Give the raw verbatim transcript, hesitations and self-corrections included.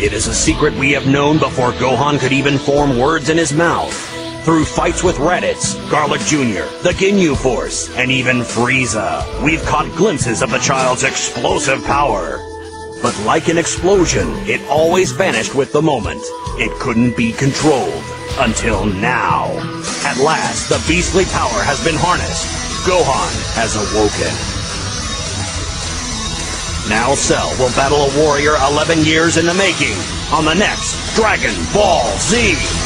It is a secret we have known before Gohan could even form words in his mouth. Through fights with Raditz, Garlic Junior, the Ginyu Force, and even Frieza, we've caught glimpses of the child's explosive power. But like an explosion, it always vanished with the moment. It couldn't be controlled. Until now. At last, the beastly power has been harnessed. Gohan has awoken. Now Cell will battle a warrior eleven years in the making on the next Dragon Ball Z.